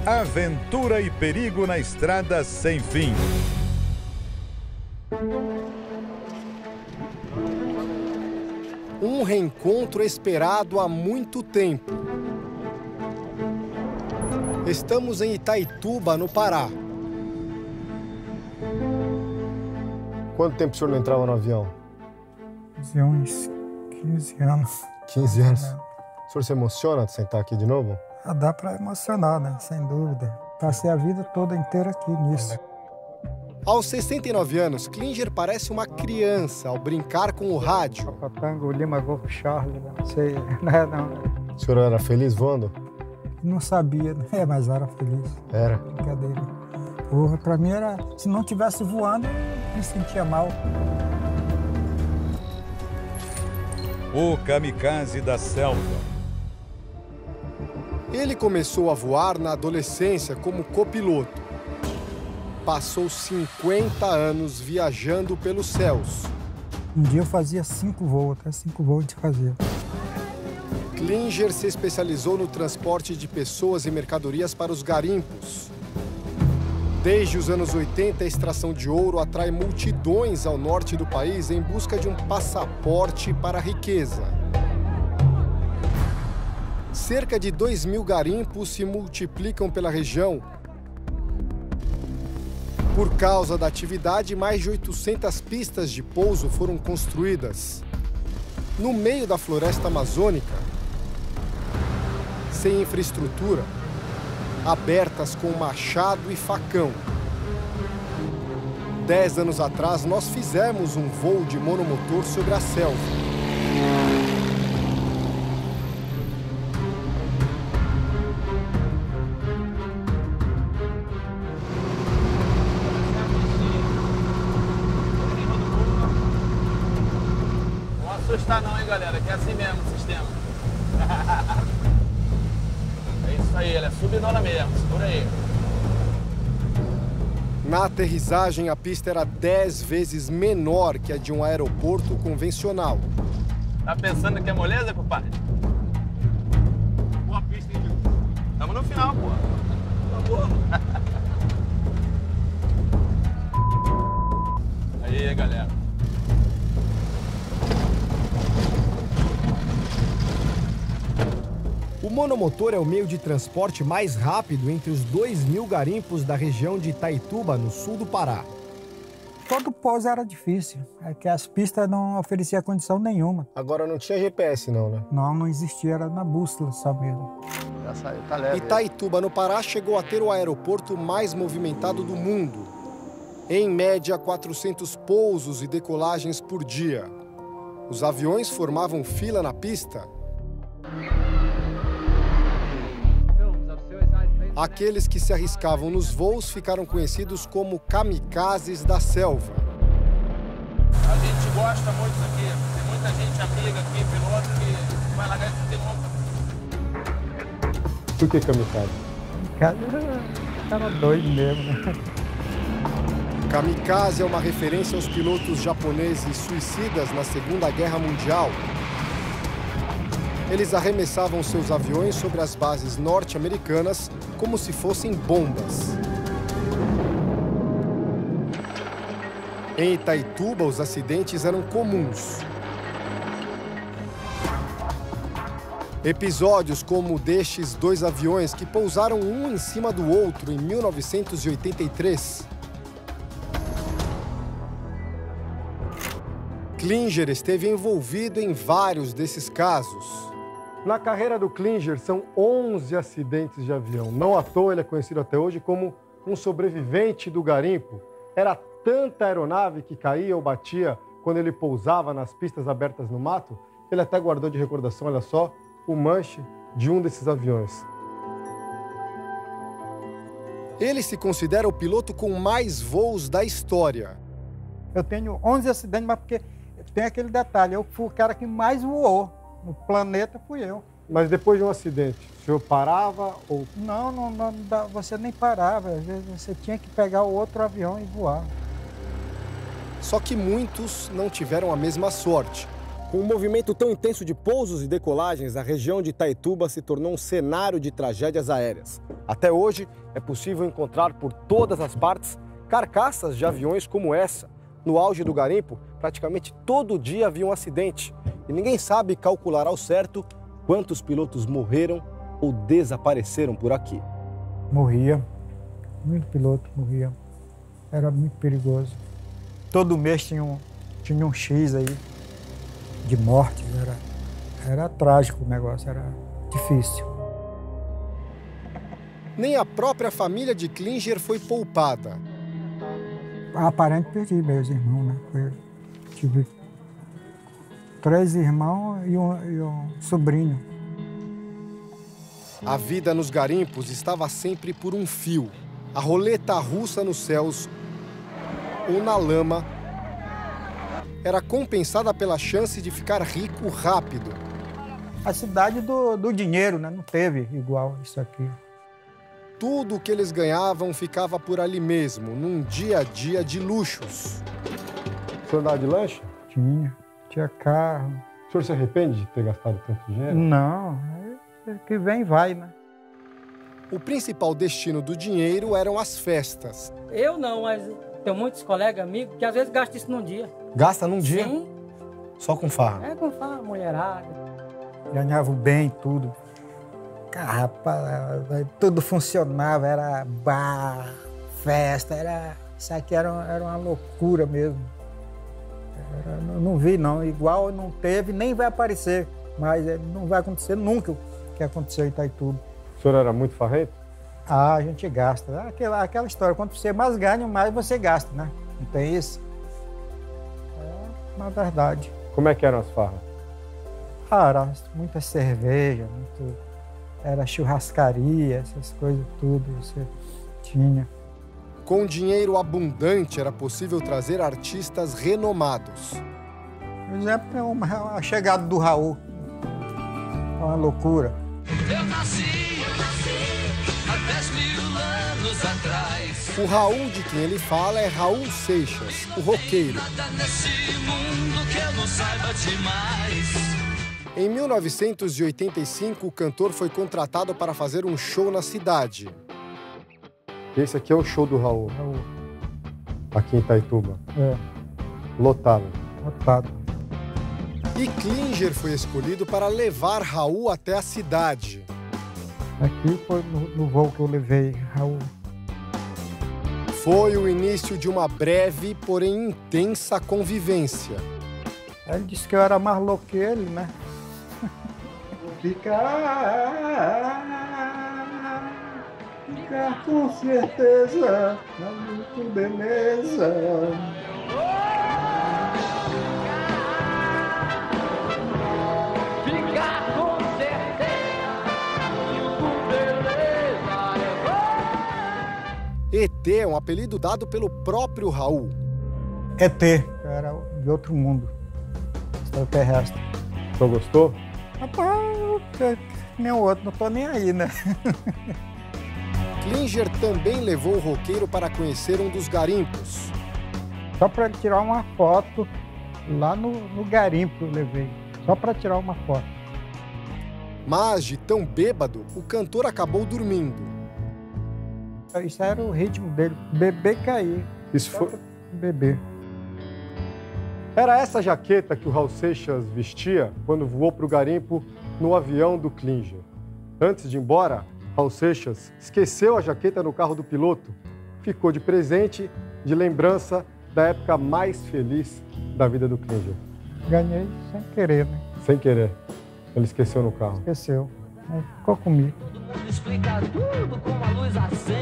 Aventura e perigo na estrada sem fim. Um reencontro esperado há muito tempo. Estamos em Itaituba, no Pará. Quanto tempo o senhor não entrava no avião? Fazia uns 15 anos. 15 anos. O senhor se emociona de sentar aqui de novo? Dá para emocionar, né? Sem dúvida. Passei a vida toda inteira aqui nisso. Aos 69 anos, Klinger parece uma criança ao brincar com o rádio. Papatango, Lima, Golf, Charlie, não sei, não. O senhor era feliz voando? Não sabia, né? Mas era feliz. Era. Brincadeira. Porra, pra mim era... Se não tivesse voando, eu me sentia mal. O kamikaze da selva. Ele começou a voar na adolescência como copiloto. Passou 50 anos viajando pelos céus. Um dia eu fazia 5 voos, até 5 voos de fazer. Klinger se especializou no transporte de pessoas e mercadorias para os garimpos. Desde os anos 80, a extração de ouro atrai multidões ao norte do país em busca de um passaporte para a riqueza. Cerca de 2.000 garimpos se multiplicam pela região. Por causa da atividade, mais de 800 pistas de pouso foram construídas. No meio da floresta amazônica, sem infraestrutura, abertas com machado e facão. 10 anos atrás, nós fizemos um voo de monomotor sobre a selva. Não assustar não, hein, galera, que é assim mesmo o sistema. É isso aí, ela é subidona mesmo, segura aí. Na aterrissagem, a pista era 10 vezes menor que a de um aeroporto convencional. Tá pensando que é moleza, compadre? Boa pista, hein, Gil? Tamo no final, pô. Tá bom. Aí, galera. O monomotor é o meio de transporte mais rápido entre os 2.000 garimpos da região de Itaituba, no sul do Pará. Todo pouso era difícil, é que as pistas não ofereciam condição nenhuma. Agora não tinha GPS não, né? Não existia, era na bússola só mesmo. Já saiu, tá leve. Itaituba, no Pará, chegou a ter o aeroporto mais movimentado do mundo. Em média, 400 pousos e decolagens por dia. Os aviões formavam fila na pista. Aqueles que se arriscavam nos voos ficaram conhecidos como kamikazes da selva. A gente gosta muito disso aqui. Tem muita gente amiga aqui, piloto, que vai largar esse piloto. Por que kamikaze? Era doido mesmo, né? Kamikaze é uma referência aos pilotos japoneses suicidas na Segunda Guerra Mundial. Eles arremessavam seus aviões sobre as bases norte-americanas como se fossem bombas. Em Itaituba, os acidentes eram comuns. Episódios como o destes 2 aviões que pousaram um em cima do outro em 1983. Klinger esteve envolvido em vários desses casos. Na carreira do Klinger, são 11 acidentes de avião. Não à toa ele é conhecido até hoje como um sobrevivente do garimpo. Era tanta aeronave que caía ou batia quando ele pousava nas pistas abertas no mato, ele até guardou de recordação, olha só, o manche de um desses aviões. Ele se considera o piloto com mais voos da história. Eu tenho 11 acidentes, mas porque tem aquele detalhe, eu fui o cara que mais voou. No planeta fui eu. Mas depois de um acidente, o senhor parava ou... Não, você nem parava. Às vezes você tinha que pegar o outro avião e voar. Só que muitos não tiveram a mesma sorte. Com um movimento tão intenso de pousos e decolagens, a região de Itaituba se tornou um cenário de tragédias aéreas. Até hoje, é possível encontrar por todas as partes carcaças de aviões como essa. No auge do garimpo, praticamente todo dia havia um acidente. E ninguém sabe calcular ao certo quantos pilotos morreram ou desapareceram por aqui. Morria. Muito piloto morria. Era muito perigoso. Todo mês tinha um X aí de morte. Era trágico o negócio, era difícil. Nem a própria família de Klinger foi poupada. Aparente perdi meus irmãos, né? Tive 3 irmãos e um sobrinho. A vida nos garimpos estava sempre por um fio. A roleta russa nos céus ou na lama era compensada pela chance de ficar rico rápido. A cidade do dinheiro, né? Não teve igual isso aqui. Tudo o que eles ganhavam ficava por ali mesmo, num dia a dia de luxos. O senhor andava de lancha? Tinha carro. O senhor se arrepende de ter gastado tanto dinheiro? Não, que vem vai, né? O principal destino do dinheiro eram as festas. Eu não, mas tenho muitos colegas, amigos, que às vezes gastam isso num dia. Gasta num dia? Sim. Só com farra? É com farra, mulherada. Ganhava bem, tudo. Rapaz, tudo funcionava, era bar, festa, isso aqui era uma loucura mesmo. Não vi não, igual não teve, nem vai aparecer, mas não vai acontecer nunca o que aconteceu em Itaituba. O senhor era muito farrento? Ah, a gente gasta, aquela história, quanto você mais ganha, mais você gasta, né? Não tem isso? É uma verdade. Como é que eram as farras? Era muita cerveja, era churrascaria, essas coisas tudo você tinha. Com dinheiro abundante, era possível trazer artistas renomados. Por exemplo, a chegada do Raul. É uma loucura. Eu nasci há 10 mil anos atrás. O Raul de quem ele fala é Raul Seixas, o roqueiro. Nada nesse mundo que eu não saiba demais. Em 1985, o cantor foi contratado para fazer um show na cidade. Esse aqui é o show do Raul. Aqui em Itaituba. É. Lotado. E Klinger foi escolhido para levar Raul até a cidade. Aqui foi no voo que eu levei Raul. Foi o início de uma breve, porém intensa convivência. Ele disse que eu era mais louco que ele, né? Ficar com certeza, é muito beleza. Ficar com certeza, muito beleza. ET é um apelido dado pelo próprio Raul. ET, era de outro mundo, extraterrestre. O senhor gostou? Rapaz, nem o outro, não tô nem aí, né? Klinger também levou o roqueiro para conhecer um dos garimpos. Só para ele tirar uma foto lá no garimpo eu levei. Só para tirar uma foto. Mas, de tão bêbado, o cantor acabou dormindo. Isso era o ritmo dele, beber e cair. Isso foi... Beber. Era essa jaqueta que o Raul Seixas vestia quando voou para o garimpo no avião do Klinger. Antes de ir embora, Raul Seixas esqueceu a jaqueta no carro do piloto. Ficou de presente, de lembrança da época mais feliz da vida do Klinger. Ganhei sem querer, né? Sem querer. Ele esqueceu no carro. Esqueceu. Mas ficou comigo. Explica tudo com a luz acesa.